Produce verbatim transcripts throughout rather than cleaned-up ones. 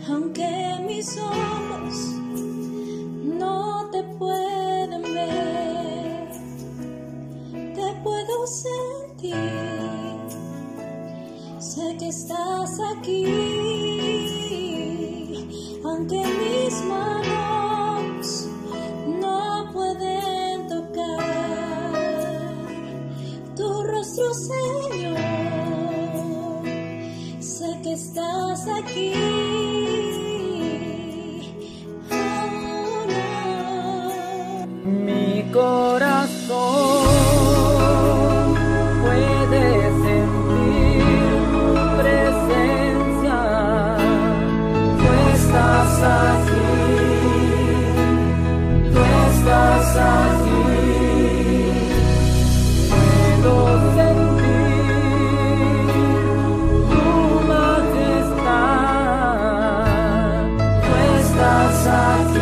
aunque mis ojos no te pueden ver, te puedo sentir, sé que estás aquí, aunque mis manos no pueden tocar tu rostro, Señor, sé que estás aquí. Mi corazón puede sentir tu presencia, tú estás aquí, tú estás aquí, puedo sentir tu majestad, tú estás aquí.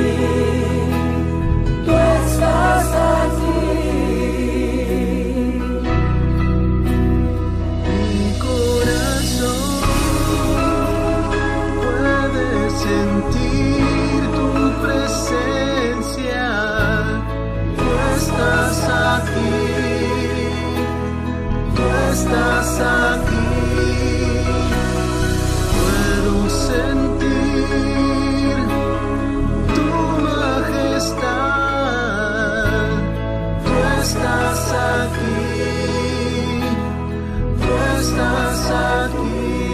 Sentir tu presencia, tú estás aquí, tú estás aquí, puedo sentir tu majestad, tú estás aquí, tú estás aquí.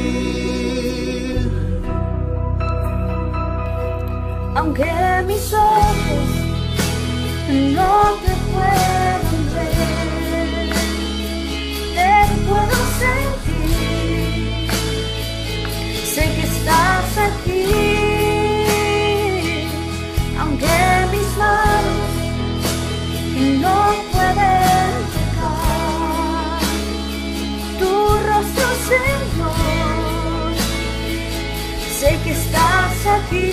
Aunque mis ojos no te pueden ver, te puedo sentir, sé que estás aquí, aunque mis manos no pueden tocar tu rostro, Señor, sé que estás aquí.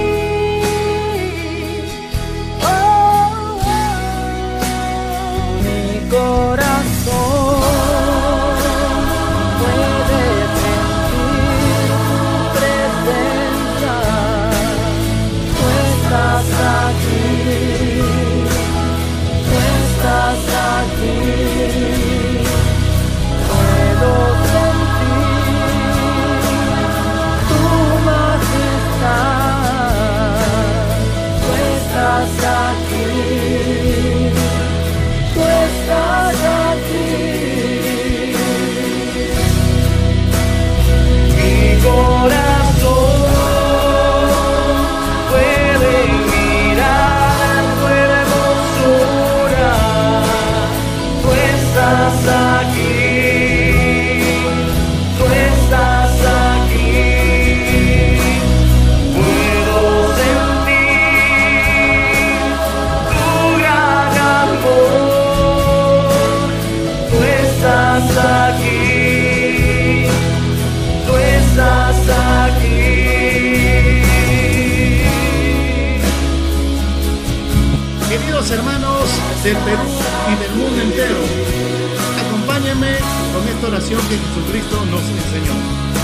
Queridos hermanos del Perú y del mundo entero, acompáñenme con esta oración que Jesucristo nos enseñó.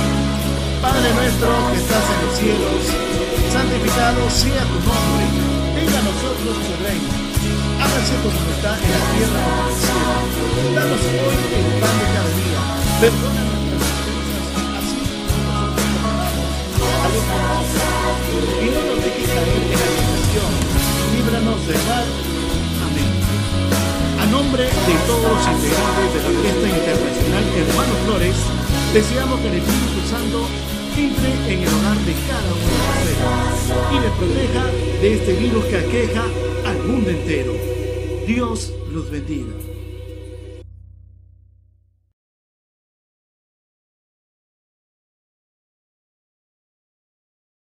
Padre nuestro que estás en los cielos, santificado sea tu nombre, venga a nosotros tu reino, hágase tu voluntad en la tierra como en el cielo. Danos hoy el pan de cada día, perdona nuestras ofensas, así como nosotros perdonamos a los que nos ofenden, y no nos dejes caer en la tentación, líbranos del mal. Amén. A nombre de todos los integrantes de la Orquesta Internacional Hermanos Flores, deseamos que el Espíritu Santo entre en el hogar de cada uno de ustedes y les proteja de este virus que aqueja al mundo entero. Dios los bendiga.